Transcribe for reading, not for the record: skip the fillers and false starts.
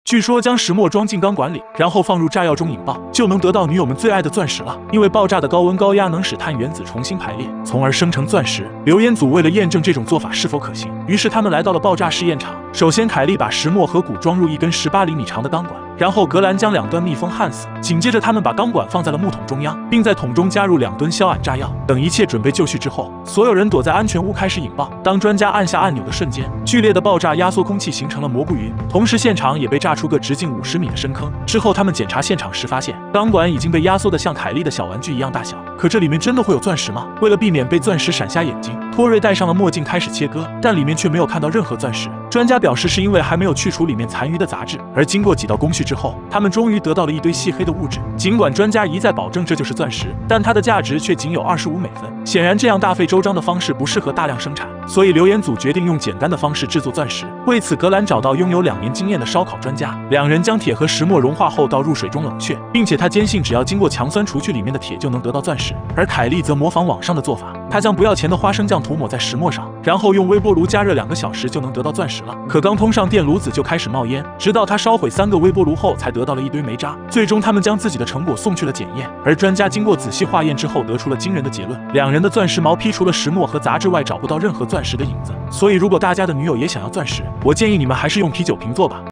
据说将石墨装进钢管里，然后放入炸药中引爆，就能得到女友们最爱的钻石了。因为爆炸的高温高压能使碳原子重新排列，从而生成钻石。刘彦祖为了验证这种做法是否可行，于是他们来到了爆炸试验场。首先，凯莉把石墨和钴装入一根18厘米长的钢管，然后格兰将两端密封焊死。紧接着，他们把钢管放在了木桶中央，并在桶中加入2吨硝铵炸药。等一切准备就绪之后，所有人躲在安全屋开始引爆。当专家按下按钮的瞬间，剧烈的爆炸压缩空气，形成了蘑菇云。同时，现场也被炸出个直径50米的深坑。之后，他们检查现场时发现，钢管已经被压缩得像凯莉的小玩具一样大小。可这里面真的会有钻石吗？为了避免被钻石闪瞎眼睛，托瑞戴上了墨镜开始切割，但里面却没有看到任何钻石。专家表示，是因为还没有去除里面残余的杂质。而经过几道工序之后，他们终于得到了一堆细黑的物质。尽管专家一再保证这就是钻石，但它的价值却仅有25美分。显然，这样大费周章的方式不适合大量生产，所以刘彦祖决定用简单的方式制作钻石。为此，格兰找到拥有2年经验的烧烤专家，两人将铁和石墨融化后倒入水中冷却，并且他坚信只要经过强酸除去里面的铁就能得到钻石。而凯莉则模仿网上的做法，她将不要钱的花生酱涂抹在石墨上，然后用微波炉加热2个小时就能得到钻石了。可刚通上电，炉子就开始冒烟，直到他烧毁3个微波炉后，才得到了一堆煤渣。最终，他们将自己的成果送去了检验，而专家经过仔细化验之后，得出了惊人的结论：两人的钻石毛坯除了石墨和杂质外，找不到任何钻石的影子。所以，如果大家的女友也想要钻石，我建议你们还是用啤酒瓶做吧。